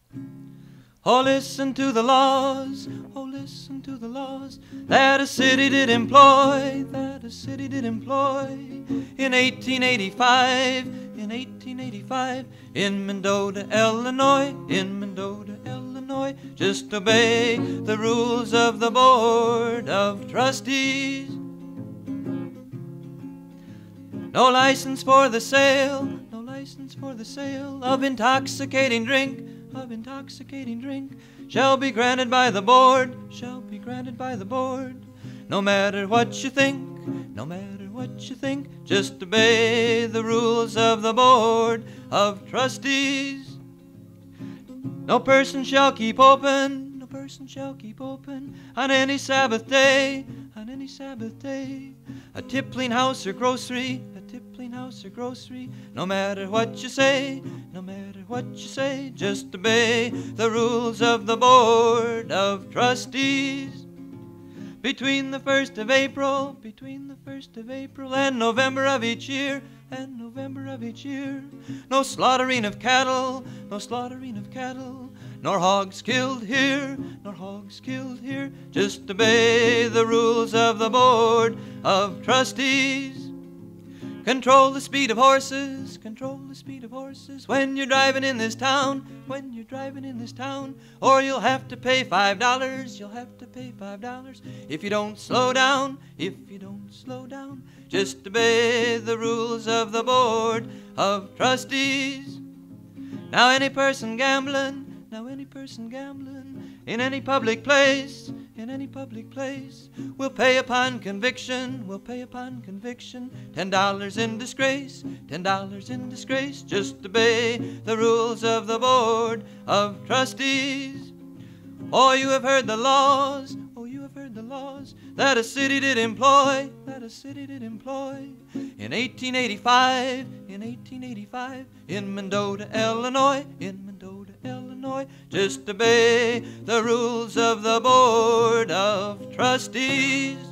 Oh, listen to the laws, oh, listen to the laws that a city did employ, that a city did employ in 1885, in 1885, in Mendota, Illinois, in Mendota, Illinois. Just obey the rules of the Board of Trustees. No license for the sale, no license for the sale of intoxicating drink, of intoxicating drink, shall be granted by the board, shall be granted by the board. No matter what you think, no matter what you think, just obey the rules of the Board of Trustees. No person shall keep open, no person shall keep open on any Sabbath day, on any Sabbath day. A tippling house or grocery, a tippling house or grocery, no matter what you say, no matter what you say, just obey the rules of the Board of Trustees. Between the 1st of April, between the 1st of April and November of each year, and November of each year, no slaughtering of cattle, no slaughtering of cattle, nor hogs killed here, nor hogs killed here. Just obey the rules of the Board of Trustees. Control the speed of horses, control the speed of horses when you're driving in this town, when you're driving in this town, or you'll have to pay $5, you'll have to pay $5 if you don't slow down, if you don't slow down. Just obey the rules of the Board of Trustees. Now any person gambling, now any person gambling in any public place, in any public place, will pay upon conviction, will pay upon conviction $10 in disgrace, $10 in disgrace. Just obey the rules of the Board of Trustees. Oh, you have heard the laws, oh, you have heard the laws that a city did employ, that a city did employ in 1885, in 1885, in Mendota, Illinois, in Mendota, Illinois. Just obey the rules of the Board of Trustees.